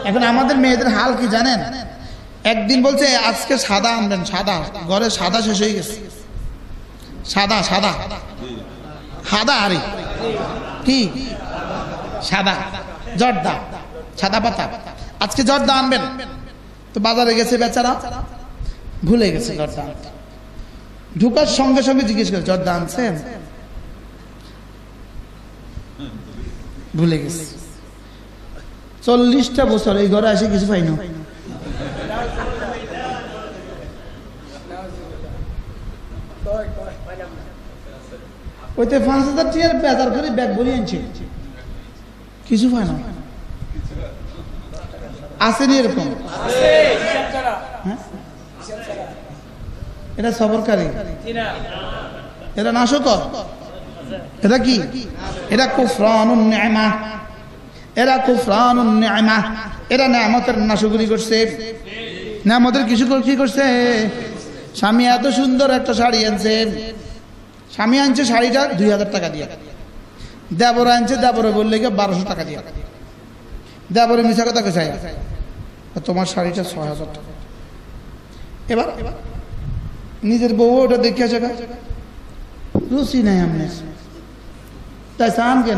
এখন আমাদের মেয়েদের হাল কি জানেন? একদিন বলছে আজকে সাদা আনবেন, সাদা, ঘরে সাদা শেষ হয়ে গেছে, সাদা সাদা সাদা, আরে কি সাদা, জর্দা, সাদা পাতা, আজকে জর্দা আনবেন। তো বাজারে গেছে বেচারা, ভুলে গেছে জর্দা আনতে। ঢুকার সঙ্গে সঙ্গে জিজ্ঞেস করে জর্দা আনছেন? ভুলে গেছে। 40টা বছর এই ঘরে এসে কিছু পাই না। ওইতে 5,000 টাকার বাজার করে ব্যাগ ভরে আনছে, কিছু পায় না। আসেনি এরকম? হ্যাঁ, এটা সবরকারী, এটা নাশকর, এটা কি? এটা কুফরানুন নি'মা, এরা কুফরানুন নি'মা, এরা নেয়ামতের নাশকরি করছে। নেয়ামতের কিছু কি করছে? স্বামী এত সুন্দর একটা শাড়ি আনছে, স্বামী আনছে শাড়িটা 2,000 টাকা দিয়ে, দেবর আনছে, দেবরে বললে 1200 টাকা দিয়ে, দেবরে মিশা কথা কোথায়, তোমার শাড়িটা 6,000 টাকা। এবার নিজের বউ ওটা দেখে আছে, রুচি নাই আমনে, তাই চান কেন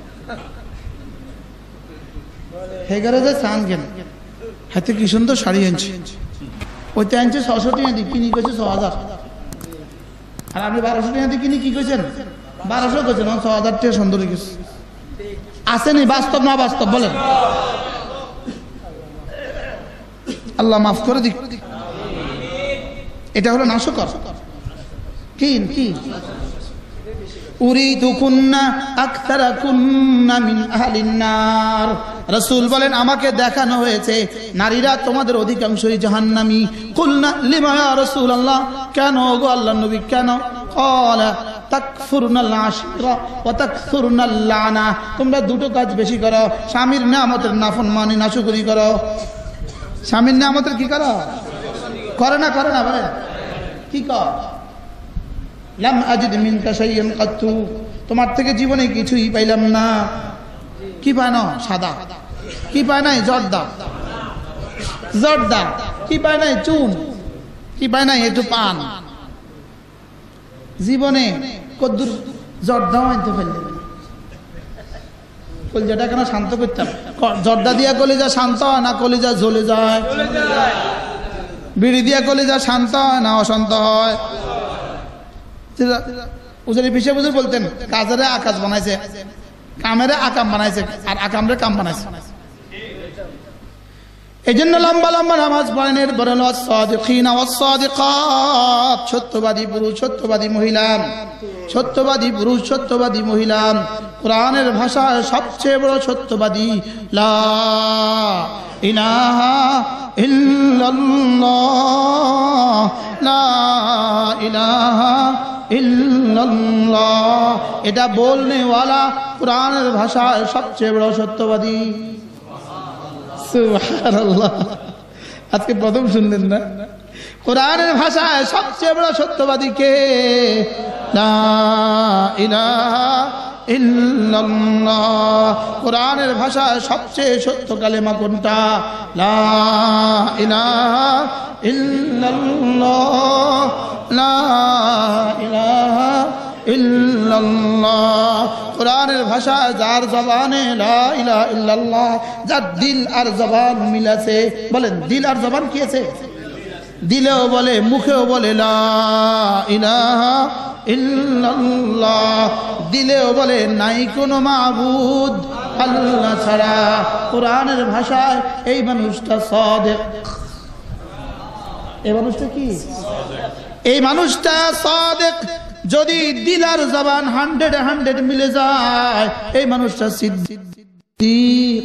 হেগারে যায়, চান কেন? হাতে কি সুন্দর শাড়ি আনছে, ওইটা আনছে 600 টাকা দিয়ে, কিনি করেছে 6,000, আর আপনি 1200 টাকা দিয়ে কিনি কি করেছেন? 1200 করেছেন, 6,000 টাকা সুন্দর হয়ে গেছে। আসেনি? বাস্তব না বাস্তব বলেন? আল্লাহ মাফ করে দিক। এটা হলো নাশকর। কি কি? উরিদুকুন্না আকতারাকুন্না মিন আহলিন নার। রাসূল বলেন আমাকে দেখানো হয়েছে নারীরা তোমাদের অধিকাংশই জাহান্নামী। কুলনা লিমা ইয়া রাসূলুল্লাহ, কেন গো আল্লাহর নবী কেন? ক্বালা তাকফুরনাল আশরা ওয়া তাকসুরনাল লানা, তোমরা দুটো কাজ বেশি করো, স্বামীর নিয়ামতের নাফরমানি নাশকরি করো। স্বামীর নিয়ামতের কি করো? করে না, করে না, বলে কি কর? লাম আজিদ মিনকা শাইআন কাত্তু, তোমার থেকে জীবনে কিছুই পাইলাম না। কি পায় না? সাদা। কি পায় নাই? জর্দা। জর্দা। কি পায় নাই? চুন। কি পায় নাই? একটু পান। জীবনে কদ্দুর জর্দাও আনতে ফেললেন। কলিজাটা কেন শান্ত করতাম? জর্দা দিয়া কলিজা শান্ত হয় না কলিজা জ্বলে যায়? বিড়ি দিয়া কলিজা শান্ত হয় না অশান্ত হয়? উজারি পিছিয়ে বুঝে বলতেন কাজেরে আকাশ বানাইছে, কামেরে আকাম বানাইছে, আর আকামরে কাম বানাইছে। এই জন্য লম্বা লম্বা নামাজ পড়েন। এরপরে সাদিকিনা ওয়াস সাদিকাত, সত্যবাদী পুরুষ সত্যবাদী মহিলা, সত্যবাদী পুরুষ সত্যবাদী মহিলা। কোরআনের ভাষায় সবচেয়ে বড় সত্যবাদী লা ইলাহা ইল্লাল্লাহ, লা ইলাহা ইল্লাল্লাহ, এটা বলনেওয়ালা কোরআনের ভাষায় সবচেয়ে বড় সত্যবাদী। সুবহানাল্লাহ, আজকে প্রথম শুনলেন না? কোরআনের ভাষায় সবচেয়ে বড় সত্যবাদী কে? লা ইলাহা ইল্লাল্লাহ। কোরআনের ভাষায় সবচেয়ে সত্য কালেমা কোনটা? লা ইলাহা ইল্লাল্লাহ, লা ইলাহা ইল্লাল্লাহ। কোরআনের ভাষায় যার জবানে লা ইলাহা ইল্লাল্লাহ, যার দিল আর জবান মিলাছে, বলেন দিল আর জবান কি আছে? দিলেও বলে মুখেও বলে লা ইলাহা ইল্লাল্লাহ, দিলেও বলে নাই কোনো মাবুদ আল্লাহ ছাড়া। কোরআনের ভাষায় এই মানুষটা সাদিক। এই মানুষটা কি? এই মানুষটা সাদিক। যদি দিল আর জবান 100 মিলে যায়, এই মানুষটা সিদ্দিক।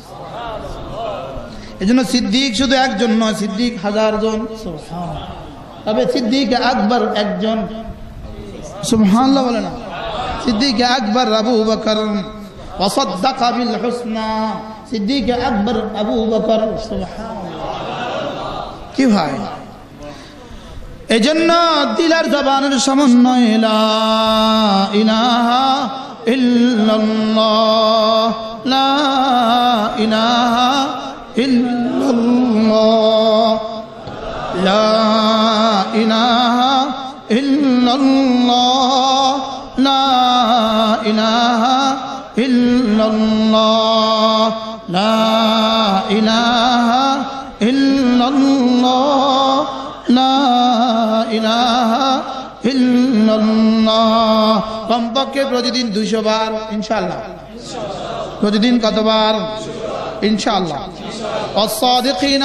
এই জন্য সিদ্দিক শুধু একজন নয়, সিদ্দিক 1000 জন। তবে সিদ্দিক আকবর একজন। সুবহানাল্লাহ বলে না? সিদ্দিক আকবর আবু বকর, ওয়াসাদ্দাকা বিল হুসনা, সিদ্দিক আকবর আবু বকর। সুবহানাল্লাহ। কি ভাই, এই জন্য দিল আর জবানের সমন্বয় লা ইলাহা ইল্লাল্লাহ, লা ইলাহা ইল্লাল্লাহ লা ইলাহা ইল্লাল্লাহ লা ইলাহা ইল্লাল্লাহ লা ইলাহা ইল্লাল্লাহ লা ইলাহা ইল্লাল্লাহ। কমপক্ষে প্রতিদিন 200 বার ইনশাআল্লাহ। প্রতিদিন কতবার ইনশাআল্লাহ। والصادقين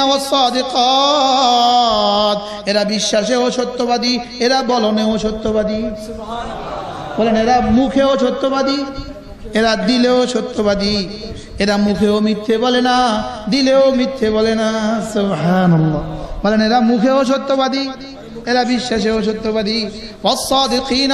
والصادقات, এরা বিশ্বাসেও সত্যবাদী, এরা বলনেও সত্যবাদী। বলেন এরা মুখেও সত্যবাদী, এরা দিলেও সত্যবাদী। এরা মুখেও মিথ্যে বলে না, দিলেও মিথ্যে বলে না। সুবহানাল্লাহ। বলেন এরা মুখেও সত্যবাদী, এরা বিশ্বাসেও সত্যবাদী। والصادقين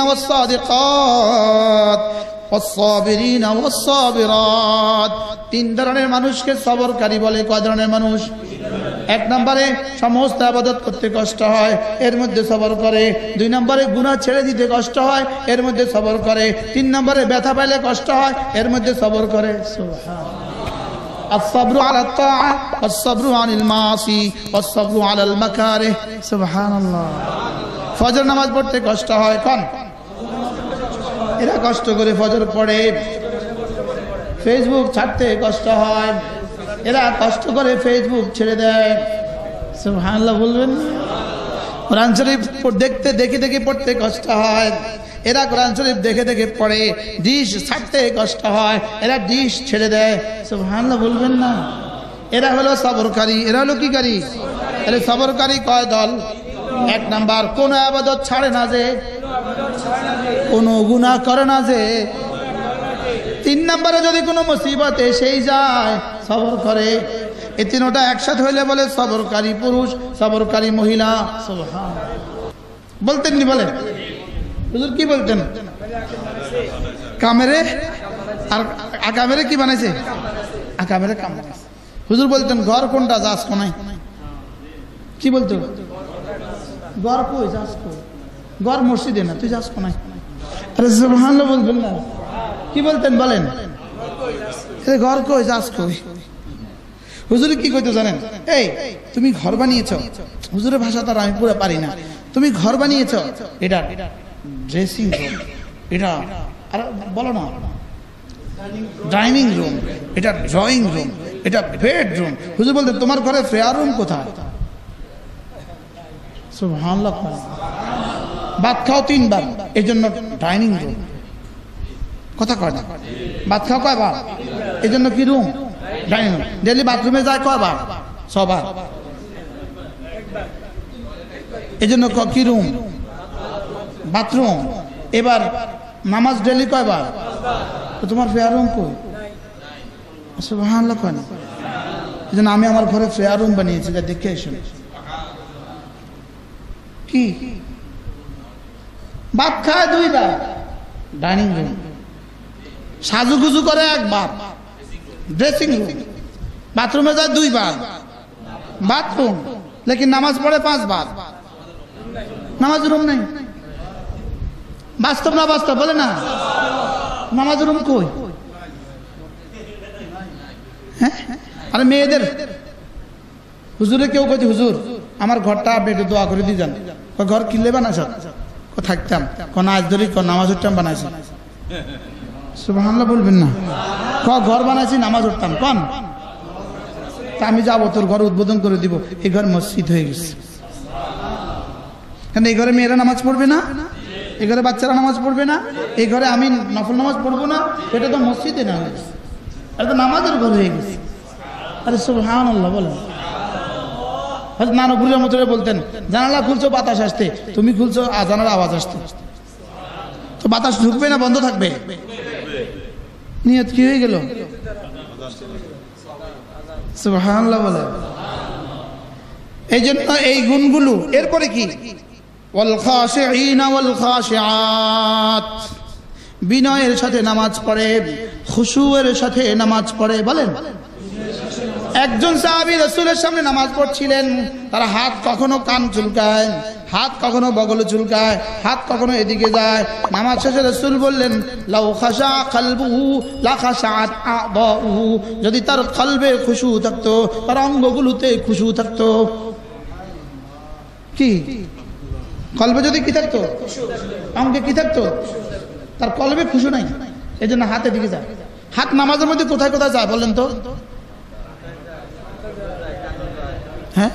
والصادقات والصابرين والصابرات, 3 ধরনের মানুষকে সবরকারী বলে। কয় ধরনের মানুষ? 1 নম্বরে সমস্ত ইবাদত করতে কষ্ট হয়, এর মধ্যে সবর করে। 2 নম্বরে গুনাহ ছেড়ে দিতে কষ্ট হয়, এর মধ্যে সবর করে। 3 নম্বরে ব্যথা পাইলে কষ্ট হয়, এর মধ্যে সবর করে। সুবহানাল্লাহ। الصبر على الطاعة والصبر عن المعاصي والصبر على المكاره। সুবহানাল্লাহ। ফজর নামাজ পড়তে কষ্ট হয়, কোন? এরা কষ্ট করে ফজর পড়ে। ফেসবুক ছাড়তে কষ্ট হয়, এরা কষ্ট করে ফেসবুক ছেড়ে দেয়। সুবহানাল্লাহ বলবেন। কোরআন শরীফ দেখতে দেখে দেখে পড়তে কষ্ট হয়, এরা কোরআন শরীফ দেখে দেখে পড়ে। ডিশ ছাড়তে কষ্ট হয়, এরা ডিশ ছেড়ে দেয়। সুবহানাল্লাহ বলবেন না। এরা হলো সবরকারী। এরা হলো কি কারী? এরা সবরকারী কয় দল? 1 নাম্বার, কোন ইবাদত ছাড়ে না যে, কোন গুনাহ করে না যে। 3 নম্বরে যদি কোনো মুসিবত এসেই যায় সবর করে। এই 3টা একসাথে হইলে বলে সবরকারী পুরুষ, সবরকারী মহিলা। সুবহানাল্লাহ। বলতেন নি? বলেন হুজুর কি বলতেন? কামেরে আর আকামেরে কি বানাইছে? আকামেরে কাম বানাইছে। হুজুর বলতেন ঘর কোনটা? যাস কোনায়। কি বলতো? ঘর কই? যাস কই? ঘর মসজিদে না, তুই যাস কোনায়। আরে সুবহানাল্লাহ বলবেন না। কি বলতেন? বলেন ঘর কই? যাস কই? হুজুর কি কইতো জানেন? এই তুমি ঘর বানিয়েছো। হুজুরের ভাষা তার আমি পুরো পারি না। তুমি ঘর বানিয়েছো, এটা ড্রেসিং রুম, এটা আর বলো না ডাইনিং রুম, এটা ড্রয়িং রুম, এটা বেডরুম। হুজুর বলতেন তোমার ঘরে ফেয়ার রুম কোথায়? সুবহানাল্লাহ। ভাত খাও 3 বার, এই জন্য ডাইনিং রুম। কথা কয় না? ভাত খাও কয়বার, এই জন্য কি রুম? Dining room. ডেলি বাথরুমে যায় কয়বার? 6 বার, এই জন্য কি রুম? বাথরুম। এবার নামাজ ডেলি কয়বার? তোমার ফেয়ার রুম কই? সুবহানাল্লাহ কয় না? এই জন্য আমি আমার ঘরে ফেয়ার রুম বানিয়েছি, দেখে এসো। কি ভাত খায় 2 বার, ডাইনিং রুম। সাজুগুজু করে 1 বার, ড্রেসিং রুম। বাথরুমে যায় 2 বার, বাথরুম। লেকিন নামাজ পড়ে 5 বার, নামাজ রুম নেই। বাস্তব না বাস্তব? বলে না। নামাজ রুম কই? হ্যাঁ। আরে মেয়েদের হুজুরে কেউ কইতে হুজুর আমার ঘরটা আপনি একটু দোয়া করে দিয়ে যান। ঘর কিনলে বানাইছ? থাকতাম। কোন আজ ধরি নামাজ উঠতাম বানাইছি। সুবহানাল্লাহ বলবেন না। ঘর বানাইছি, নামাজ উঠতাম। কোন? তা আমি যাবো তোর ঘর উদ্বোধন করে দিব। এই ঘর মসজিদ হয়ে গেছে। কেন এই ঘরে মেয়েরা নামাজ পড়বে না? এই ঘরে বাচ্চারা নামাজ পড়বে না? এই ঘরে আমি নফল নামাজ পড়বো না? এটা তো মসজিদে না, এটা তো নামাজের ঘর হয়ে গেছে। আরে সুবহানাল্লাহ বলেন। নানপুরের মতো বলতেন জানালা খুলছো বাতাস আসতে, তুমি খুলছো আজানের আওয়াজ আসতে। তো বাতাস ঢুকবে না বন্ধ থাকবে? নিয়ত কি হয়ে গেল? সুবহানাল্লাহ বলেন। এই জন্য এই গুণগুলো। এরপরে কি? ওয়াল খাশিঈনা ওয়াল খাশিআত, বিনয়ের সাথে নামাজ পড়ে, খুশুয়ের সাথে নামাজ পড়ে। বলেন একজন সাহাবী রাসূলের সামনে নামাজ পড়ছিলেন, তার হাত কখনো কান চুলকায়, হাত কখনো বগলে চুলকায়, হাত কখনো এদিকে যায়। নামাজ শেষে রাসূল বললেন লাউ খাশা কলবুহু লা খাশাআত আ'দাউহু, যদি তার কলবে খুশু থাকতো, তার অঙ্গগুলোতে খুশু থাকতো। কি কলবে যদি কি থাকতো, অঙ্গে কি থাকতো, তার কলবে খুশু নাই, এই জন্য হাতে দিকে যায়। হাত নামাজের মধ্যে কোথায় কোথায় যায় বলেন তো? হ্যাঁ,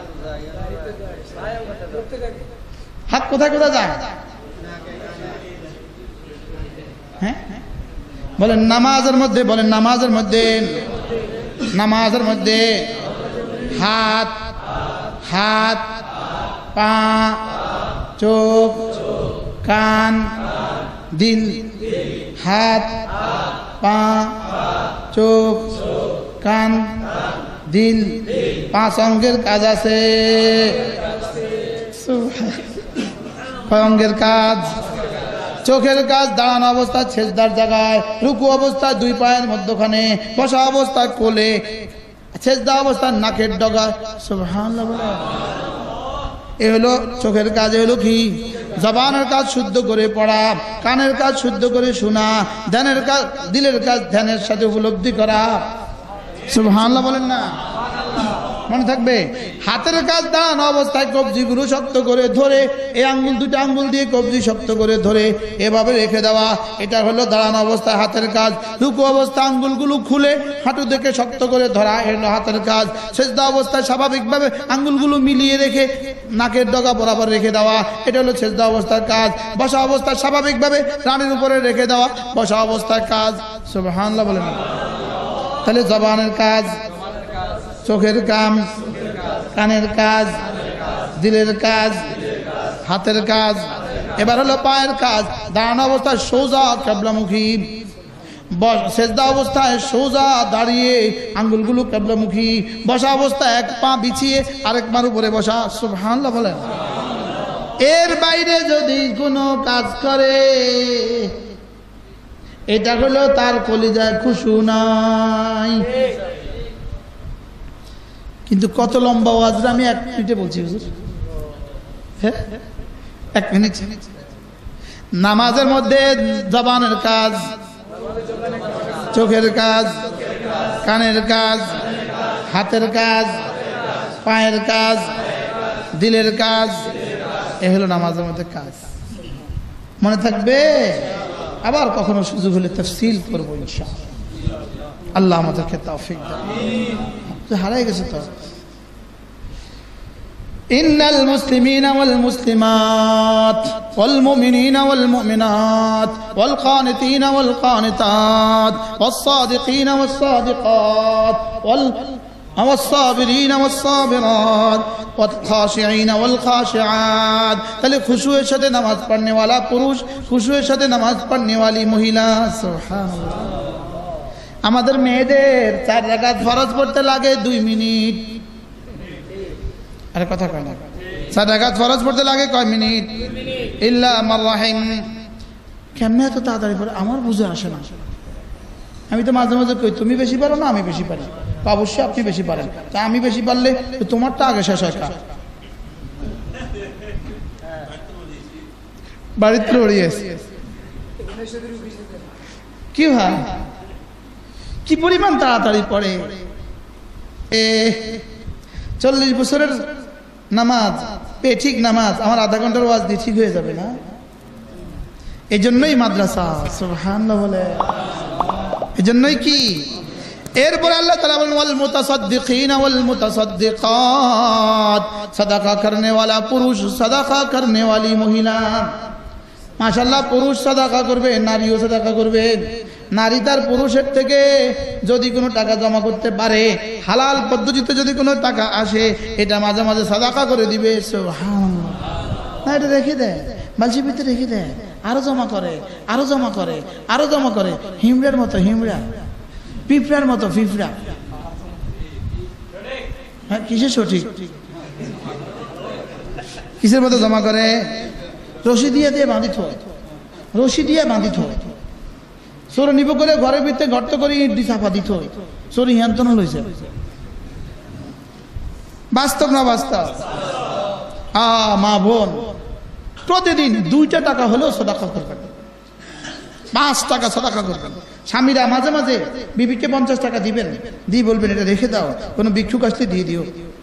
হাত কোথায় কোথায় যায়? হ্যাঁ বলেন নামাজের মধ্যে, বলেন নামাজের মধ্যে, নামাজের মধ্যে হাত, হাত, পা, চোখ, কান, দিল। হাত, পা, চোখ, কান, দিল, 5 অঙ্গের কাজ আছে। অঙ্গের কাজ, চোখের কাজ দাঁড়ানো অবস্থায় সেজদার জায়গায়, রুকু অবস্থায় 2 পায়ের মধ্যখানে, বসা অবস্থায় কোলে, সেজদা অবস্থায় নাকের ডগায়। সুবহানাল্লাহ। এ হলো চোখের কাজ। হলো কি? জবানের কাজ শুদ্ধ করে পড়া, কানের কাজ শুদ্ধ করে শোনা, ধ্যানের কাজ, দিলের কাজ ধ্যানের সাথে উপলব্ধি করা। সুবহানাল্লাহ বলেন না, মনে থাকবে। হাতের কাজ দাঁড়ানো অবস্থায় কবজিগুলো শক্ত করে ধরে, এই আঙ্গুল, 2টা আঙ্গুল দিয়ে কবজি শক্ত করে ধরে এভাবে রেখে দেওয়া, এটা হলো দাঁড়ানো অবস্থায় হাতের কাজ। রুকু অবস্থায় আঙ্গুলগুলো খুলে হাঁটু থেকে শক্ত করে ধরা, এ হলো হাতের কাজ। সেজদা অবস্থায় স্বাভাবিকভাবে আঙ্গুলগুলো মিলিয়ে রেখে নাকের ডগা বরাবর রেখে দেওয়া, এটা হলো সেজদা অবস্থার কাজ। বসা অবস্থায় স্বাভাবিকভাবে রানের উপরে রেখে দেওয়া, বসা অবস্থার কাজ। সুবহানাল্লাহ বলেন। তাহলে জবানের কাজ, চোখের কাম, কানের কাজ, দিলের কাজ, হাতের কাজ। এবার হলো পায়ের কাজ। দাঁড়ানো অবস্থায় সোজা কিবলামুখী, সেজদা অবস্থায় সোজা দাঁড়িয়ে আঙ্গুলগুলো কিবলামুখী, বসা অবস্থায় 1 পা বিছিয়ে আরেক পার উপরে বসা। সুবহানাল্লাহ বলেন। এর বাইরে যদি কোনো কাজ করে, এটা হলো তার কলিজায় খুশু নাই। কিন্তু কত লম্বা ওয়াজটা আমি 1 মিনিটে বলছি হুজুর। হ্যাঁ 1 মিনিট। নামাজের মধ্যে জবানের কাজ, চোখের কাজ, কানের কাজ, হাতের কাজ, পায়ের কাজ, দিলের কাজ, এ হলো নামাজের মধ্যে কাজ। মনে থাকবে। আবার কখনো সুযোগ হলে তাফসীল করবো ইনশাআল্লাহ। আল্লাহ আমাদেরকে তৌফিক দান। হারাই গেছে তো। ইন্নাল মুসলিমিনা ওয়াল মুসলিমাত ওয়াল মুমিনিনা ওয়াল মুমিনাত ওয়াল কানিতিনা ওয়াল কানিতাত ওয়াস সাদিকিনা ওয়াস সাদিকাত ওয়াল সাবিরিনা ওয়াস সাবিরাত ওয়াল খাশিঈনা ওয়াল খাশিআত। তাহলে খুশুয়ের সাথে নামাজ পড়নে वाला পুরুষ, খুশুয়ের সাথে নামাজ পড়নে वाली মহিলা। সুবহানাল্লাহ। আমাদের মেয়েদের 4 রাকাত ফরজ পড়তে লাগে 2 মিনিট। আরে কথা কয় না। 4 রাকাত ফরজ পড়তে লাগে কয় মিনিট? ইল্লা মার রাহিম। কেমনে এত তাড়াতাড়ি পড়ে আমার বুঝে আসে না। আমি তো মাঝে মাঝে কই তুমি বেশি পারো না আমি বেশি পারি। অবশ্যই আপনি বেশি পারেন, তা আমি বেশি পারলে তোমারটা আগে শেষ হয়। বাড়িতে রড়িয়েছে কি হয়, কি পরিমাণ তাড়াতাড়ি পড়ে। 40 বছরের নামাজ ঠিক নামাজ আমার আধা ঘন্টার ওয়াজ দিয়ে ঠিক হয়ে যাবে না? এই জন্যই মাদ্রাসা। সুবহানাল্লাহ বলে। এই জন্যই কি। এরপরে আল্লাহ তাআলা বলেন ওয়াল মুতাসাদ্দিকিনা ওয়াল মুতাসাদ্দিকাত, সাদাকা করনে वाला পুরুষ, সাদাকা করনে वाली মহিলা। মাশাআল্লাহ, পুরুষ সাদাকা করবে, নারীও সাদাকা করবে। নারী তার পুরুষের থেকে যদি কোনো টাকা জমা করতে পারে, হালাল পদ্ধতিতে যদি কোনো টাকা আসে, এটা মাঝে মাঝে সাদাকা করে দিবে। সুবহানাল্লাহ। না এটা রেখে দেয়, বালতির ভিতরে রেখে দেয়, আরো জমা করে, আরো জমা করে, আরো জমা করে। হিমড়ার মতো হিমড়া, পিঁপড়ার মতো পিঁপড়া। হ্যাঁ কিসের সঠিক? কিসের মতো জমা করে? রশি দিয়ে দিয়ে বাঁধিত হয়, রশি দিয়ে বাঁধিত হয়। চোর নিব করে ঘরের ভিতরে গর্ত করে ইট দিয়ে চাপা দিত হয়। চোর হিয়ান্তন হয়েছে। বাস্তব না বাস্তব? মা বোন, প্রতিদিন 2টা টাকা হলেও সাদাকা করবেন, 5 টাকা সাদাকা করবেন। স্বামীরা মাঝে মাঝে বিবিকে 50 টাকা দিবেন, দিয়ে বলবেন এটা রেখে দাও, কোনো ভিক্ষুক আসলে দিয়ে দিও।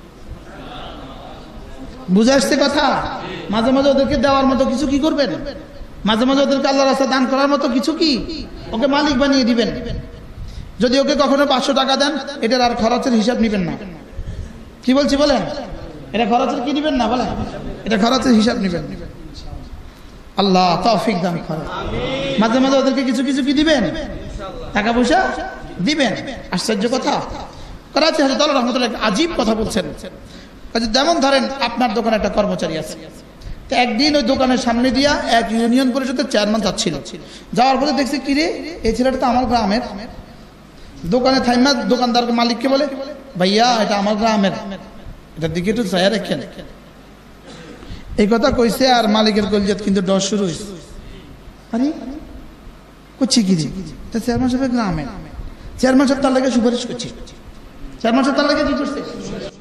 বুঝে আসছে কথা? মাঝে মাঝে ওদেরকে দেওয়ার মতো কিছু কি করবেন, মাঝে মাঝে ওদেরকে আল্লাহর রাস্তায় দান করার মতো কিছু কি ওকে মালিক বানিয়ে দিবেন। যদি ওকে কখনো 500 টাকা দেন, এটার আর খরচের হিসাব নিবেন না। কি বলছি বলেন? এটা খরচের কি নিবেন না বলেন, এটা খরচের হিসাব নিবেন। আল্লাহ তৌফিক দান করেন। মাঝে মাঝে ওদেরকে কিছু কিছু কি দিবেন, টাকা পয়সা দিবেন। আশ্চর্য কথা। করাচি হযরত আল্লাহ রাহমাতুল্লাহ আজীব কথা বলছেন। যেমন ধরেন আপনার দোকানে একটা কর্মচারী আছে, তো একদিন ওই দোকানের সামনে দিয়া এক ইউনিয়ন পরিষদের চেয়ারম্যান যাচ্ছিল, যাওয়ার পরে দেখছে কি রে, এই ছেলেটা তো আমার গ্রামের। দোকানে থাইমা দোকানদার মালিককে বলে, ভাইয়া এটা আমার গ্রামের, এটার দিকে একটু চায়া রাখেন। এই কথা কইছে আর মালিকের কলজত কিন্তু ডর শুরু হয়েছে। আরে করছি কি রে, তা চেয়ারম্যান সাহেবের গ্রামের, চেয়ারম্যান সাহেব তার লাগে সুপারিশ করছে, চেয়ারম্যান সাহেব তার লাগে কি করছে,